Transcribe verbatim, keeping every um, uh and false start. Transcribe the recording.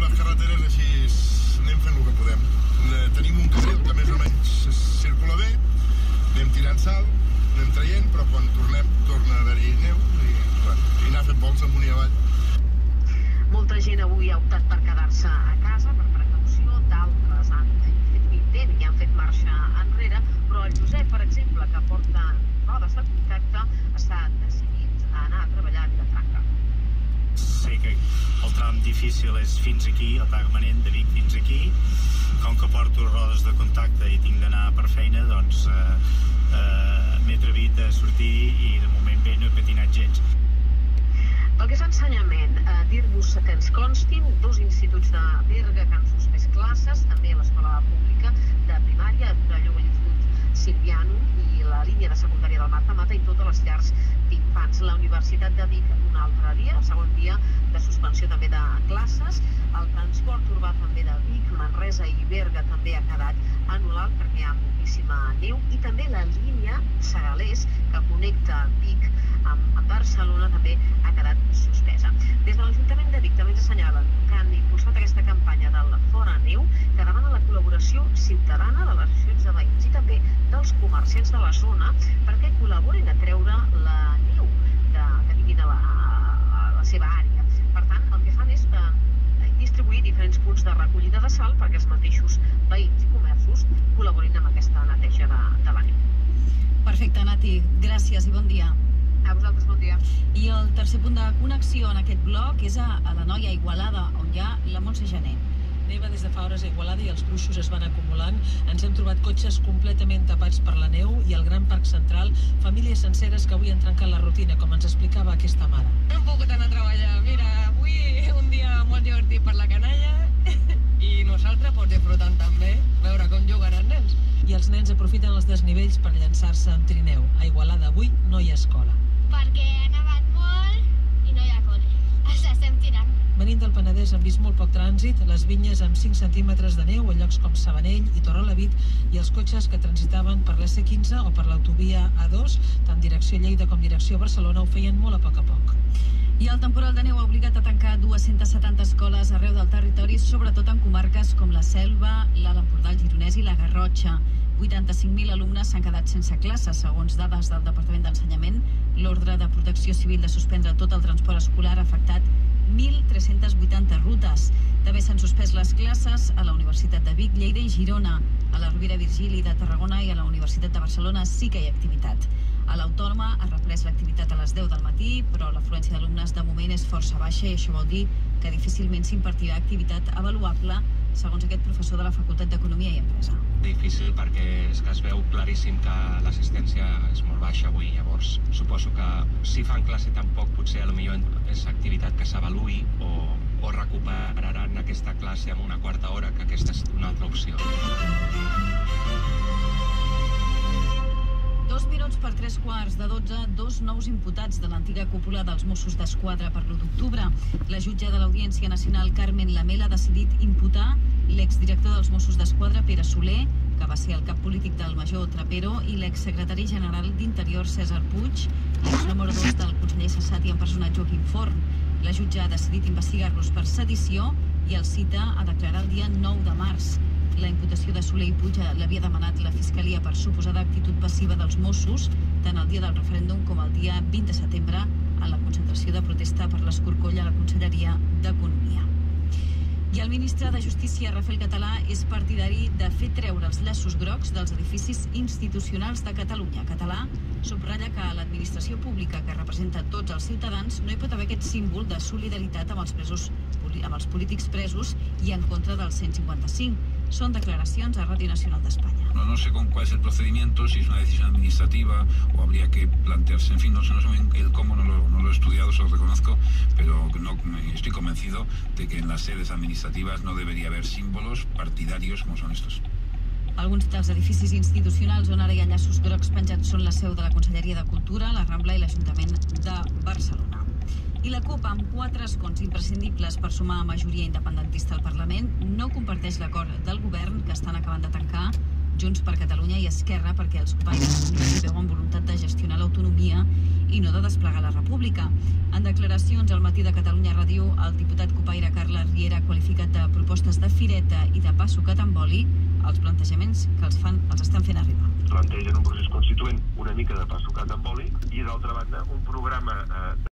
les carreteres així anem fent el que podem. Tenim un carril que més o menys circula bé, anem tirant sal, anem traient, però quan tornem torna a haver-hi neu i, bueno, i anar fent vols amunt i avall. Molta gent avui ha optat per quedar-se a casa per precaució, d'altres han fet l'intent i han fet marxa enrere, però el Josep, per exemple, que porta rodes de contacte, està decidit a anar a treballar a Vilafranca. Sé que el tram difícil és fins aquí, el permanent de Vic fins aquí. Com que porto rodes de contacte i tinc d'anar per feina, doncs eh, eh, m'he atrevit a sortir i de moment bé no he patinat gens. Pel que és ensenyament, eh, dir-vos que ens constin dos instituts de Berga que han suspès classes, també a l'escola pública de primària, a Torelló, l'Institut Silviano i la línia de secundària del Marta Mata i totes les llars d'infants. La Universitat de Vic un altre dia, el segon dia de suspensió també de classes. El transport urbà també de Vic, Manresa i Berga també ha quedat anul·lat perquè hi ha moltíssima neu i també la línia Segalers que connecta Vic amb Barcelona també ha quedat suspesa. Des de l'Ajuntament de Vic també ens assenyalen que han impulsat aquesta campanya del Fora Neu que demana la col·laboració ciutadana de les associacions de veïns i també dels comerciants de la zona perquè col·laborin a treure la neu de, que tinguin a la, a la seva àrea. Per tant, el que fan és eh, distribuir diferents punts de recollida de sal perquè els mateixos veïns i comerços col·laborin amb aquesta neteja de, de la neu. Perfecte, Nati. Gràcies i bon dia. A vosaltres, bon dia. I el tercer punt de connexió en aquest bloc és a, a la Noia Igualada, on hi ha la Montse Gené. Neva des de fa hores a Igualada i els gruixos es van acumulant. Ens hem trobat cotxes completament tapats per la neu i al Gran Parc Central, famílies senceres que avui han trencat la rutina, com ens explicava aquesta mare. No hem pogut anar a treballar. Mira, avui un dia molt divertit per la canalla i nosaltres pues, disfrutant també, veure com juguen els nens. I els nens aprofiten els desnivells per llançar-se en trineu. A Igualada avui no hi ha escola. Perquè ha nevat molt i no hi ha col·le. Els estem tirant. Venint del Penedès han vist molt poc trànsit, les vinyes amb cinc centímetres de neu a llocs com Sabanell i Torrelavit i els cotxes que transitaven per l'S quinze o per l'autovia A dos, tant direcció Lleida com direcció Barcelona, ho feien molt a poc a poc. I el temporal de neu ha obligat a tancar dues-centes setanta escoles arreu del territori, sobretot en comarques com la Selva, l'Alt Empordà, el Gironès i la Garrotxa. vuitanta-cinc mil alumnes s'han quedat sense classes, segons dades del Departament d'Ensenyament. L'ordre de protecció civil de suspendre tot el transport escolar ha afectat mil tres-cents vuitanta rutes. També s'han suspès les classes a la Universitat de Vic, Lleida i Girona. A la Rovira Virgili de Tarragona i a la Universitat de Barcelona sí que hi ha activitat. A l'Autònoma ha reprès l'activitat a les deu del matí, però l'afluència d'alumnes de moment és força baixa i això vol dir que difícilment s'impartirà activitat avaluable, segons aquest professor de la Facultat d'Economia i Empresa. Difícil perquè és que es veu claríssim que l'assistència és molt baixa avui, llavors suposo que si fan classe tampoc potser a lo millor és activitat que s'avaluï o, o recuperaran aquesta classe amb una quarta hora, que aquesta és una altra opció. Dos minuts per tres quarts de dotze, dos nous imputats de l'antiga cúpula dels Mossos d'Esquadra per l'u d'octubre. La jutge de l'Audiència Nacional, Carmen Lamela, ha decidit imputar l'exdirector dels Mossos d'Esquadra, Pere Soler, que va ser el cap polític del major Trapero, i l'exsecretari general d'Interior, César Puig, l'exnúmero dos del conseller cessat i empresonat Joaquim Forn. La jutge ha decidit investigar-los per sedició i el cita a declarar el dia nou de març. La imputació de Soler i Puig l'havia demanat la Fiscalia per suposada actitud passiva dels Mossos, tant el dia del referèndum com el dia vint de setembre, en la concentració de protesta per l'escorcoll a la Conselleria d'Economia. I el ministre de Justícia, Rafael Català, és partidari de fer treure els llaços grocs dels edificis institucionals de Catalunya. Català subratlla que a l'administració pública, que representa tots els ciutadans, no hi pot haver aquest símbol de solidaritat amb els presos, amb els polítics presos i en contra del cent cinquanta-cinc. Son declaracions a Radio Nacional de España. No, no sé con cuál es el procedimiento, si es una decisión administrativa o habría que plantearse, en fin, no sé, no sé el cómo, no lo, no lo he estudiado, se lo reconozco, pero no, estoy convencido de que en las sedes administrativas no debería haber símbolos partidarios como son estos. Alguns dels edificis institucionals on ara hi ha llaços grocs penjats són la seu de la Conselleria de Cultura, la Rambla i l'Ajuntament de Barcelona. I la CUP, amb quatre escons imprescindibles per sumar majoria independentista al Parlament, no comparteix l'acord del govern que estan acabant de tancar Junts per Catalunya i Esquerra perquè els companys veuen voluntat de gestionar l'autonomia i no de desplegar la república. En declaracions al matí de Catalunya Ràdio, el diputat copaire Carles Riera ha qualificat de propostes de fireta i de pa sucat amb oli, els plantejaments que els fan els estan fent arribar. Plantegen un procés constituent una mica de pa sucat amb oli i, d'altra banda, un programa eh,